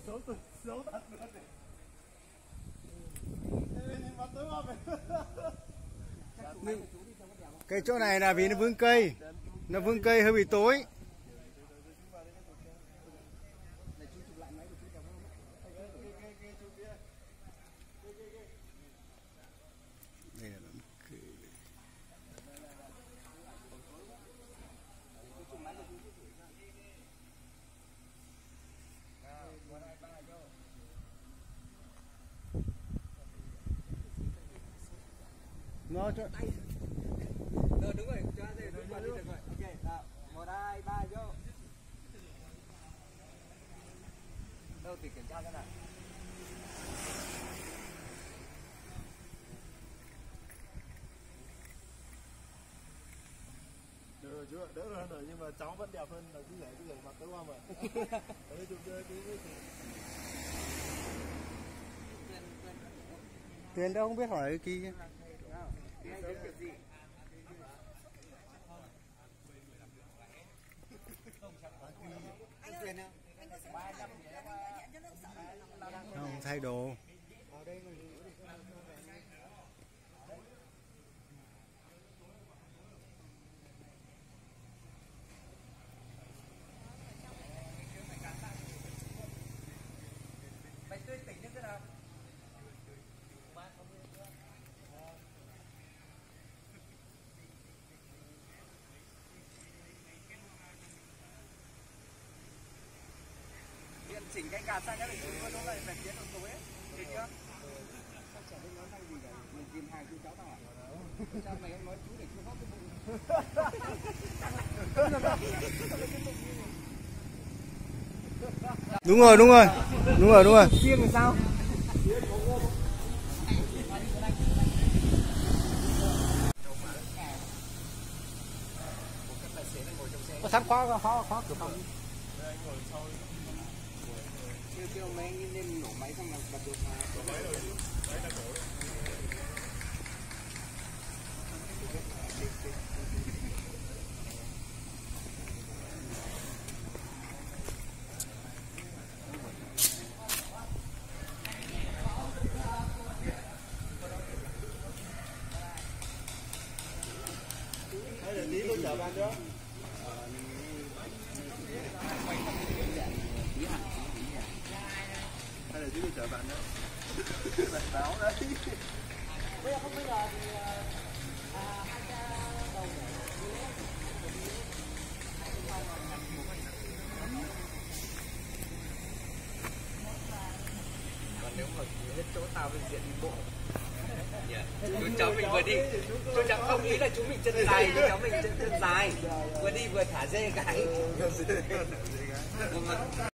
Xấu thật luôn này. Nhìn mặt tối hoa về. Cái chỗ này là vì nó vướng cây hơi bị tối. Đây là nó cho đúng rồi, cho đây đúng rồi, được rồi. Ok, 1 2 3 vô. Đâu thì kiểm tra cái này. Được rồi chú ạ, đỡ hơn rồi nhưng mà cháu vẫn đẹp hơn là cứ để mặt tối hoa mà. Đấy chụp chơi cái Tiền đâu không biết hỏi cái kia. Không thay đồ. Mày tươi tỉnh như thế nào? Điện chỉnh cái gạt sang cái này nó lại bẹt tiến vào tối ấy. Được chưa? Sao chả biết nói năng gì cả. Mình tìm hàng chú cháu tao à? Sao mày không nói chú để chú hót cái bụng? Đúng rồi. Riêng làm sao? Có sắp khóa cửa phòng. Kêu mấy anh lên nổ máy xong là bật được mà. hay là tí tôi chở bạn nữa. Hay là tí tôi chở bạn nữa. Lại báo đấy. Bây giờ thì hai ca đầu còn nếu mà hết chỗ tao bên diện đi bộ. Chú cháu mình vừa đi, chú cháu không nghĩ là chú mình chân dài, chú cháu mình chân dài, vừa đi vừa thả dê cái.